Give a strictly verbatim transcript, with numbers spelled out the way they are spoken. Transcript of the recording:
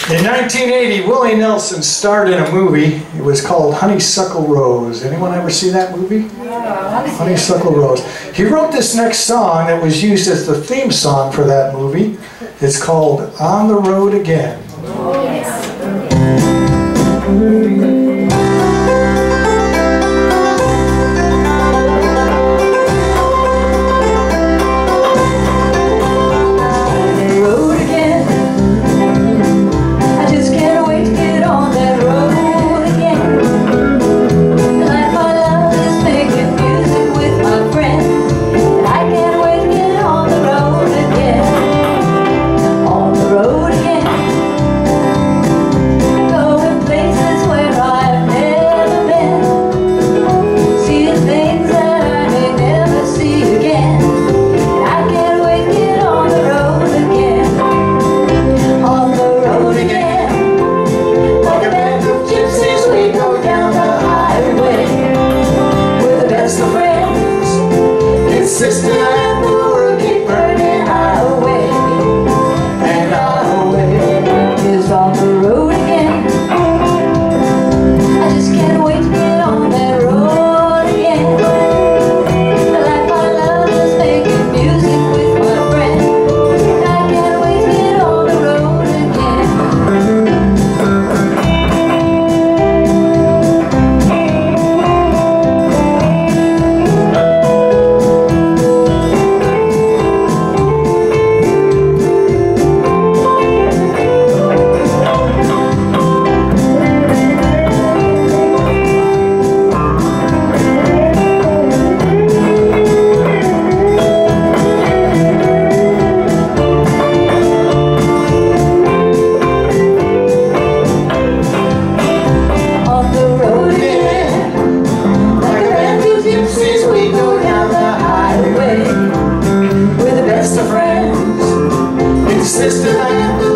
In nineteen eighty, Willie Nelson starred in a movie. It was called Honeysuckle Rose. Anyone ever see that movie? Yeah. Honeysuckle Rose. He wrote this next song that was used as the theme song for that movie. It's called On the Road Again. Oh, yes. Sister and the world keep burning our way, and our way is on the road again. I just can't wait to get on that road again. The life I love is making music with my friend. I can't wait to get on the road again. Sister and